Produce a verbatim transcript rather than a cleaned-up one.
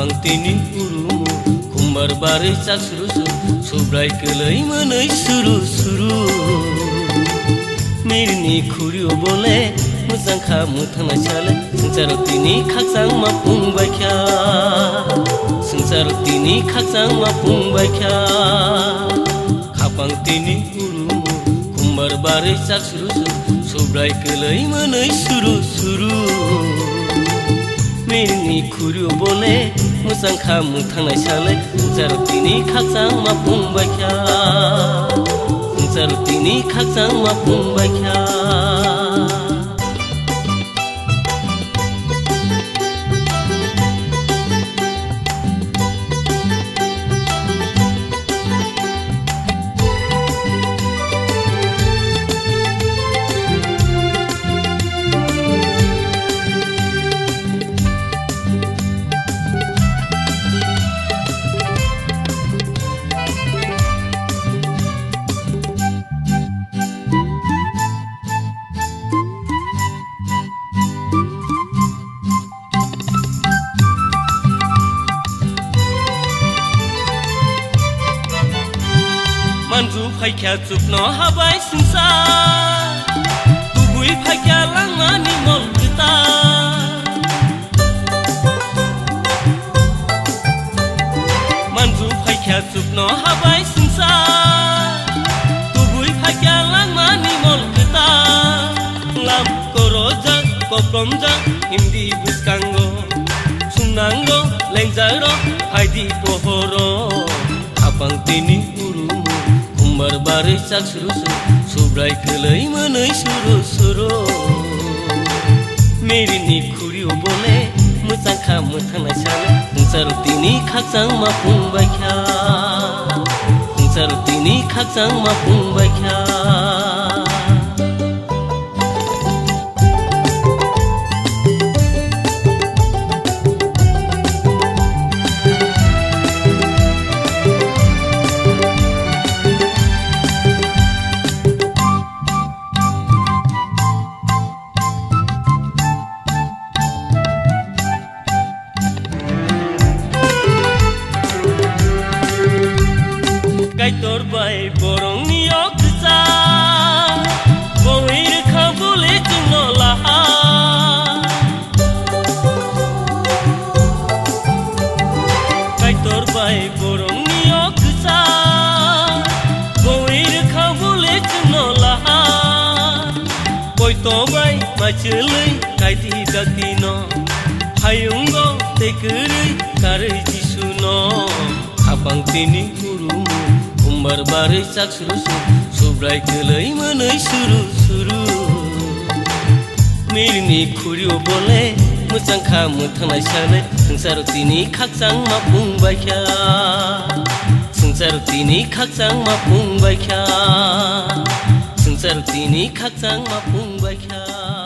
खाफांतिनि उरुमु कुम्बार बारै चाक्सुरुसु सुब्राय गोलै मोनै सुरु सुरु मिरनि खुरियो बोले मोजांखा मुथांनाय साले संसारतिनि खाकजां मा फुंबायख्या संसारतिनि खाकजां मा फुंबायख्या खाफांतिनि उरुमु कुम्बार बारै चाक्सुरुसु सुब्राय गोलै मोनै सुरु सुरु मिरनि खुरियो बोले मोजांखा मुथांनाय साले संसारतिनि खाकजां मा फुंबायख्या संसारतिनि खाकजां मा फुंबायख्या Manju faikya cupno habai singsa Tubui faikya langmani mol kita Manju faikya cupno habai singsa Tubui faikya langmani mol kita Lam koroja kopromja hindi buskango Sunango lengjaro haidi pohoro Abangtini urumu Kumbar barai चाक्सुरुसु Subray गोलै मोनै सुरु सुरु मिरनि खुरियो बोले मोजांखा मुथांनाय साले संसारतिनि खाकजां मा फुंबायख्या संसारतिनि खाकजां मा फुंबायख्या Kaitor bai borong niyok sa Bawir ka bole tuno laha Kaitor bai borong niyok sa Bawir ka bole tuno laha Poito bai machelai kaiti dakino Hayungo tekeri karai jisuno Abangtini urumu Kumbar barai चाक्सुरुसु Subray गोलै मोनै सुरु सुरु मिरनि खुरियो बोले मोजांखा मुथांनाय साले संसारतिनि खाकजां मा फुंबायख्या संसारतिनि खाकजां मा फुंबायख्या संसारतिनि खाकजां मा फुंबायख्या